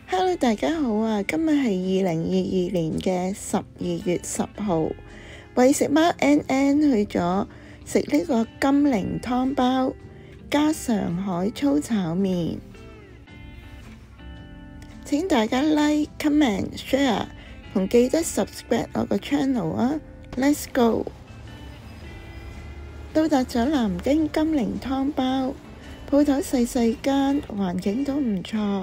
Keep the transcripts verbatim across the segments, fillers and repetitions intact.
Hello，大家好啊！今日係二零二二年嘅十二月十號，為食貓 N N 去咗食呢個金陵湯包加上海粗炒麵。請大家 like、comment、share 同記得 subscribe 我個 channel 啊 ！Let's go！ 到達咗南京金陵湯包，鋪頭細細間，環境都唔錯。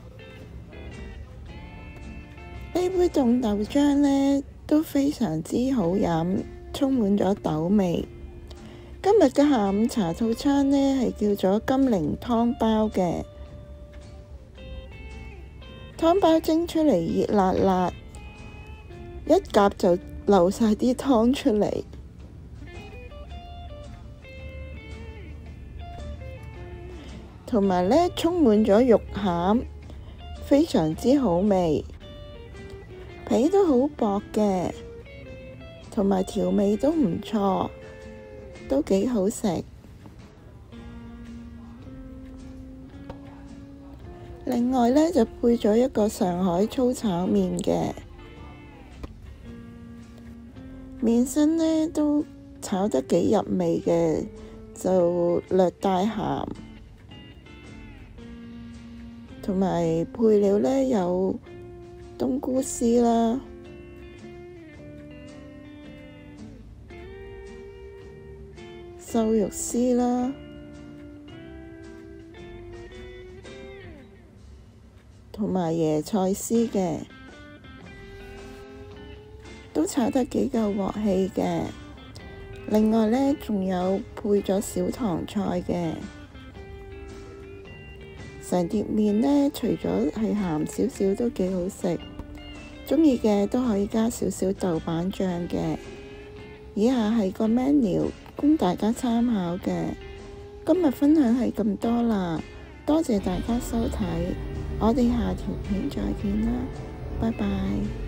呢杯凍豆漿呢都非常之好飲，充滿咗豆味。今日嘅下午茶套餐呢係叫做金陵湯包嘅，湯包蒸出嚟熱辣辣，一夾就流晒啲湯出嚟，同埋呢充滿咗肉餡，非常之好味。皮都好薄嘅，同埋調味都唔錯，都幾好食。另外呢，就配咗一個上海粗炒麵嘅，麵身呢都炒得幾入味嘅，就略帶鹹，同埋配料呢有冬菇絲啦，瘦肉絲啦，同埋椰菜絲嘅，都炒得幾夠鑊氣嘅。另外呢，仲有配咗小棠菜嘅。成碟麵呢，除咗係鹹少少都幾好食，鍾意嘅都可以加少少豆瓣醬嘅。以下係個 menu 供大家參考嘅。今日分享係咁多啦，多謝大家收睇，我哋下條片再見啦，拜拜。